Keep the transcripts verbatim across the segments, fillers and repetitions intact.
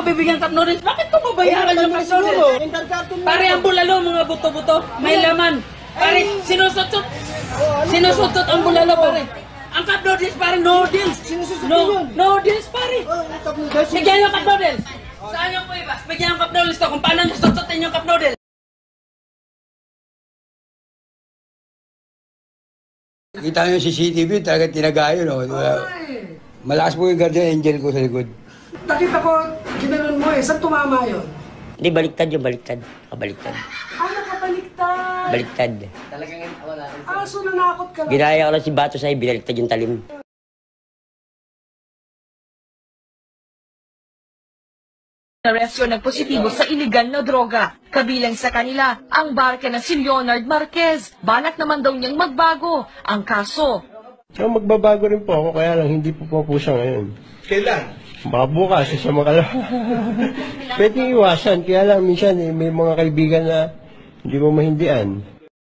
bibigyan cup noodles? Bakit ko mabayaran yung cup noodles? Pare, ang bulalo, mga buto-buto. May laman. Pare, sinusutot. Sinusutot ang bulalo, pare. Ang cup noodles, pare, noodles. No, noodles, pare. Bigyan yung cup noodles. Saan yung po iba? Bigyan yung cup noodles to kung paano nyo sututin yung cup noodles. Kita nyo yung C C T V, talaga tinagayo, no? Malakas po yung guardian angel ko sa likod. Nakita ko, ginanon mo eh. Saan tumama yun? Hindi, baliktad yung baliktad. Kabaliktad. Ah, nakabaliktad. Baliktad. Ah, so nanakot ka lang. Ginaya ko lang si Bato sa'yo, binaliktad yung talim. Arestyo ng positibo sa iligal na droga. Kabilang sa kanila, ang barke na si Leonard Marquez. Balak naman daw niyang magbago ang kaso. So, magbabago rin po ako, kaya lang hindi po po, po siya ngayon. Kailan? Baka bukas, siya makala. Pwede iwasan, kaya lang minsan eh, may mga kaibigan na hindi mo mahindian.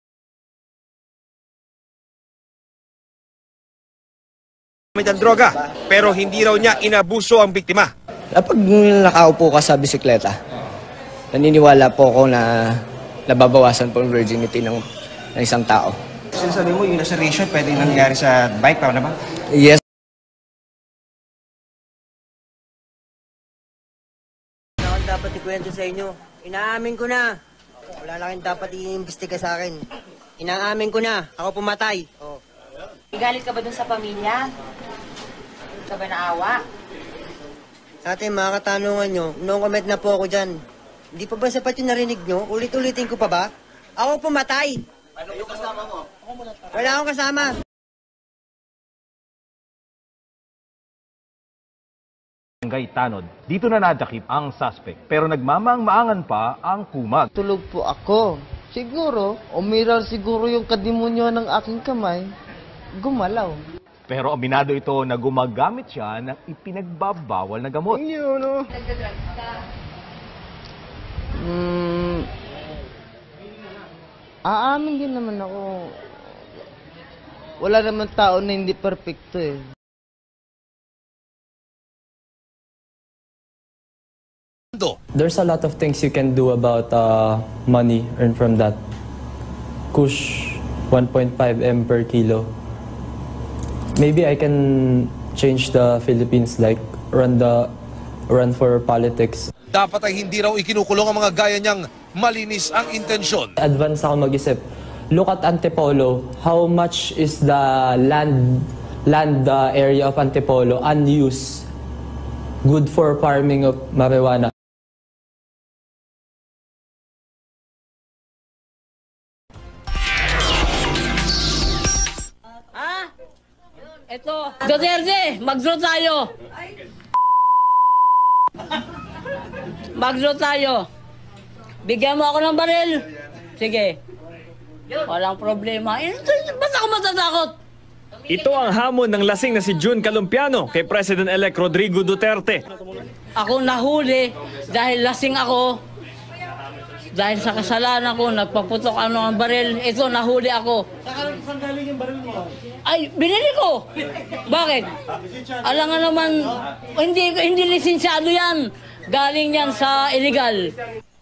May droga, pero hindi raw niya inabuso ang biktima. Kapag nakaupo ka sa bisikleta, naniniwala po ako na nababawasan po ang virginity ng, ng isang tao. Sinasabi mo, yung laceration pwede nangyari sa bike, paano ba? Yes. Wala akong dapat ikwento sa inyo. Inaamin ko na. Wala na kayong dapat i-imbestiga sa akin. Inaamin ko na. Ako pumatay. Oh. Igalit ka ba dun sa pamilya? Ka ba naawa? Ate, mga katanungan nyo, noong comment na po ako dyan. Hindi pa ba sapat yung narinig nyo? Ulit-ulitin ko pa ba? Ako pumatay. Ano yung kasama mo? Wala akong kasama. Barangay Tanod. Dito na nadakip ang suspect pero nagmamang-maangan pa ang kumag. Tulog po ako. Siguro, umiral siguro yung kadimonyo ng aking kamay. Gumalaw. Pero aminado ito na gumagamit siya ng ipinagbabawal na gamot. Yun, no? Hmm, aamin din naman ako. Wala naman tao na hindi perfecto eh. There's a lot of things you can do about uh, money earned from that. Kush, one point five M per kilo. Maybe I can change the Philippines, like run the run for politics. Dapat ay hindi raw ikinukulong ang mga gaya niyang malinis ang intensyon. Advance ako mag-isip. Look at Antipolo. How much is the land land uh, area of Antipolo unused? Good for farming of marijuana. Ito, Duterte, mag-draw tayo. Mag-draw tayo. Bigyan mo ako ng baril. Sige. Walang problema. Eh, ba't ako matatakot? Ito ang hamon ng lasing na si June Calumpiano kay President-elect Rodrigo Duterte. Ako nahuli dahil lasing ako. Dahil sa kasalanan ko, nagpaputok ano ang baril. Ito, nahuli ako. Saan galing yung baril mo? Ay, binili ko. Bakit? Alam nga naman, hindi, hindi lisensyado yan. Galing yan sa illegal.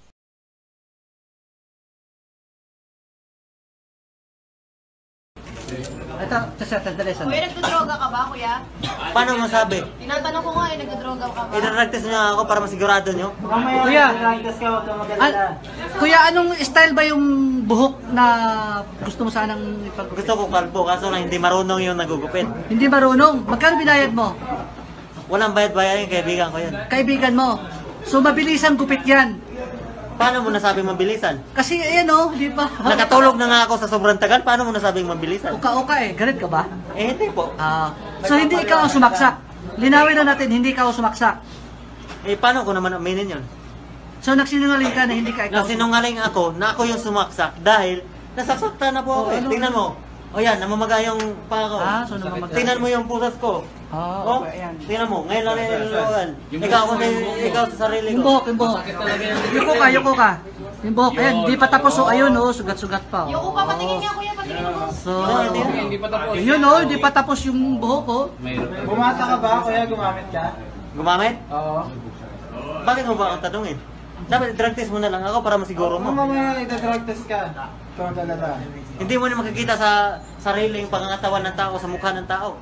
Ito, sandali, sandali. Kuya, nagdodroga ka ba, kuya? Paano masabi? Tinatanong ko nga eh, nagdodroga ka ba? Idaragtas niyo ako para masigurado niyo. Kuya, an- kuya, anong style ba yung buhok na gusto mo sanang ipag... Gusto ko kalbo, kaso lang hindi marunong yung nagugupit. Hindi marunong. Magkano binayad mo? Walang bayad-bayad yung kaibigan ko yun. Kaibigan mo. So, mabilis ang gupit yan. Paano mo nasabing mabilisan? Kasi, ayan o, di ba? Nakatulog na nga ako sa sobrang tagal, paano mo nasabing mabilisan? Uka-uka eh. Galit ka ba? Eh, hindi po. Ah, so, hindi ikaw ang sumaksak. Linawin na natin, hindi ikaw ang sumaksak. Eh, paano ko naman aminin yun? So, nagsinungaling ka na hindi ka ikaw. Nagsinungaling ako na ako yung sumaksak dahil nasasaktan na po ako eh. Tingnan mo. O yan, namamaga yung pa ako. Ah, so namamaga. Tingnan mo yung putas ko. Ah, Oh, okay, ayan. tingnan mo, ngayon lang nilulugan. Ikaw ako sa ikaw sa sarili Yung ko. buhok, yung buhok. Yuko ka, yuko ka. Yung buhok, ayan, di pa tapos. So, ayun o, sugat-sugat pa. Oh. Yung pa, patingin nga, kuya, patingin mo. So, hindi pa tapos. Yun o, hindi pa tapos yung buhok o. Bumata ka ba, kuya? Gumamit ka? Gumamit? Oo. Bakit mo ba akong tatanungin? Dapat drug test mo na lang ako para masiguro mo. Mamaya ita-drug test ka. Ito ang talata. Hindi mo na makikita sa sariling pangangatawan ng tao, sa mukha ng tao.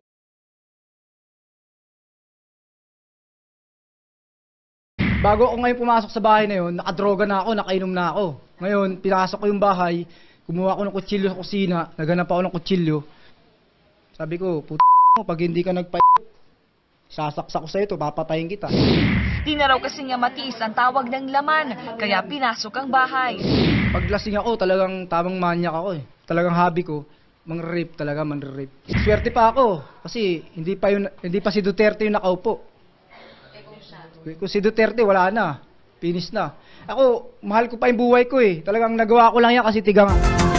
Bago ako ngayon pumasok sa bahay na yun, nakadroga na ako, nakainom na ako. Ngayon, pinasok ko yung bahay, kumuha ko ng kutsilyo sa kusina, naghanap ako ng kutsilyo. Sabi ko, puto mo, pag hindi ka nagpa... sasaksak ko sa ito, papatayin kita. Di na raw kasi nga matiis ang tawag ng laman, kaya pinasok ang bahay. Pag lasing ako, talagang tamang manyak ako eh. Talagang hobby ko, mang-rape talaga, man-rape. Swerte pa ako, kasi hindi pa, yun, hindi pa si Duterte yung nakaupo. Kung si Duterte, wala na. Finish na. Ako, mahal ko pa yung buhay ko eh. Talagang nagawa ko lang yan kasi tigang